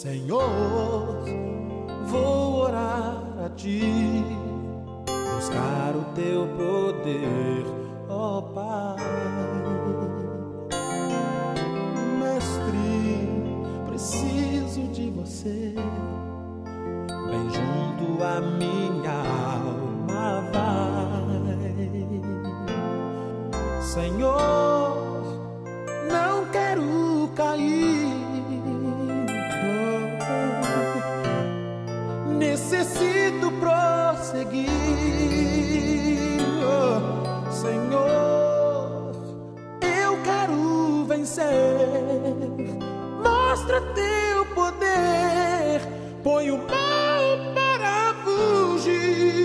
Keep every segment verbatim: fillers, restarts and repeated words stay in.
Senhor, vou orar a Ti, buscar o Teu poder, ó Pai. Mestre, preciso de Você, bem junto a minha alma vai. Senhor, não quero cair, necessito prosseguir. Oh, Senhor, eu quero vencer. Mostra Teu poder, põe o mal para fugir.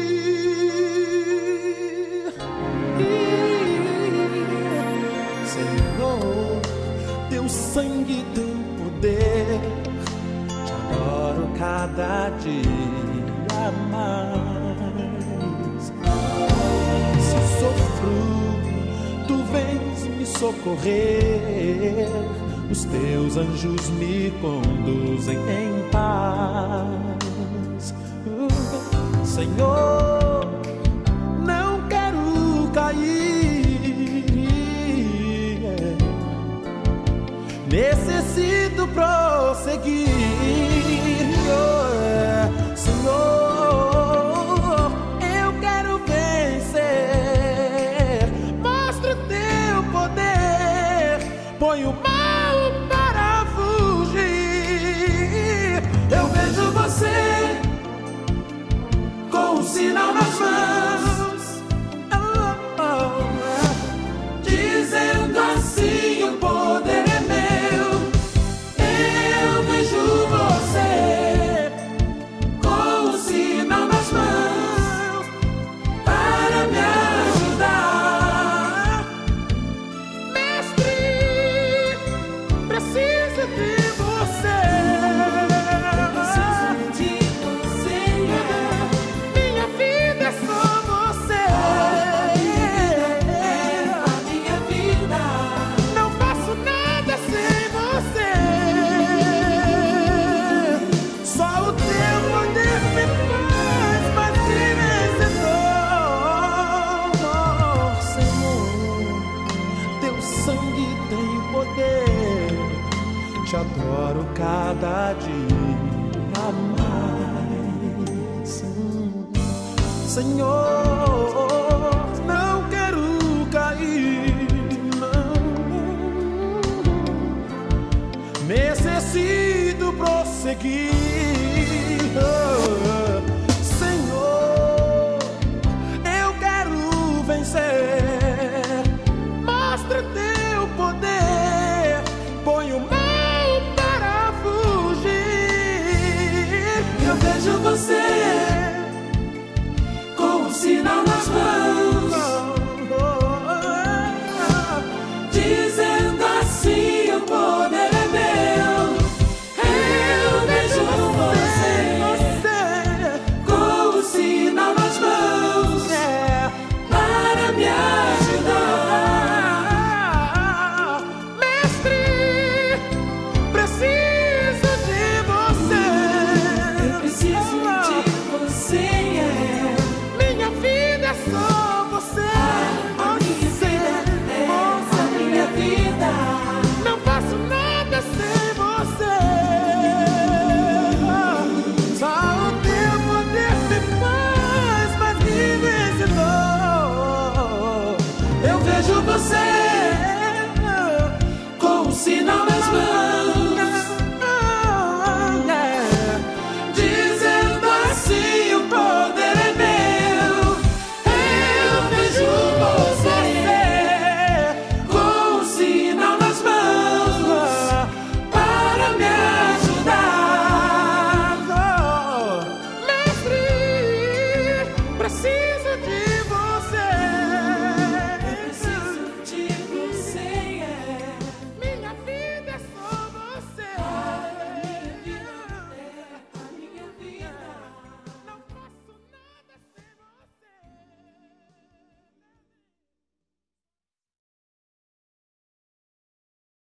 Senhor, Teu sangue tem poder, te adoro cada dia mais. Se sofro, Tu vens me socorrer, os Teus anjos me conduzem em paz. Senhor, não quero cair, necessito prosseguir. Senhor, eu quero vencer. Mostra o Teu poder, põe o mal para fugir. Eu vejo Você com um sinal nas mãos, oh, oh, dizendo assim: o poder é meu. Eu vejo Você com um sinal nas mãos para me ajudar. Mestre, preciso de Você. Preciso de Você. Minha vida é só Você. A minha vida, não faço nada sem Você. Só o Teu poder me faz mais que vencedor. Senhor, Teu sangue tem poder, te adoro cada dia mais. Senhor, não quero cair, não. Necessito prosseguir.